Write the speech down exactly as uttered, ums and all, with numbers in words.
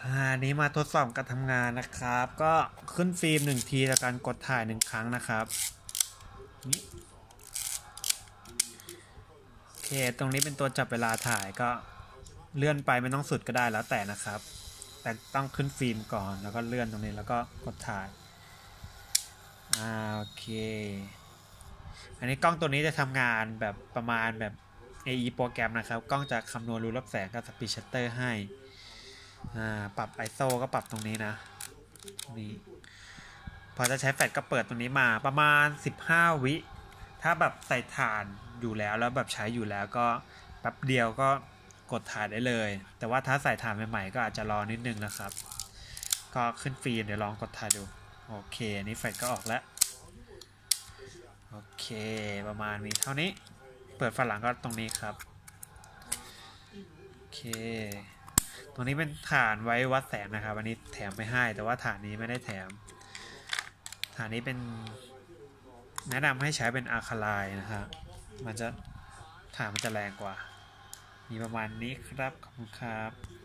อันนี้มาทดสอบการทำงานนะครับ ก็ขึ้นฟิล์มหนึ่งทีแล้วการกดถ่ายหนึ่งครั้งนะครับนี่โอเคตรงนี้เป็นตัวจับเวลาถ่ายก็เลื่อนไปไม่ต้องสุดก็ได้แล้วแต่นะครับ แต่ต้องขึ้นฟิล์มก่อนแล้วก็เลื่อนตรงนี้แล้วก็กดถ่ายอ่าโอเคอันนี้กล้องตัวนี้จะทำงานแบบประมาณแบบ เอ อี โปรแกรมนะครับกล้องจะคำนวณรูรับแสงกับสปีดชัตเตอร์ให้ปรับ ไอ เอส โอ ก็ปรับตรงนี้นะนี่พอจะใช้แฟลชก็เปิดตรงนี้มาประมาณสิบห้าวิถ้าแบบใส่ถ่านอยู่แล้วแล้วแบบใช้อยู่แล้วก็แป๊บเดียวก็กดถ่ายได้เลยแต่ว่าถ้าใส่ถ่านใหม่ๆก็อาจจะรอนิดนึงนะครับก็ขึ้นฟิล์มเดี๋ยวลองกดถ่ายดูโอเคอันนี้แฟลชก็ออกแล้วโอเคประมาณนี้เท่านี้เปิดฝาหลังก็ตรงนี้ครับโอเคตรงนี้เป็นฐานไว้วัดแสงนะครับอันนี้แถมไม่ให้แต่ว่าฐานนี้ไม่ได้แถมฐานนี้เป็นแนะนำให้ใช้เป็นอะคาไลน์นะครับมันจะฐานมันจะแรงกว่ามีประมาณนี้ครับขอบคุณครับ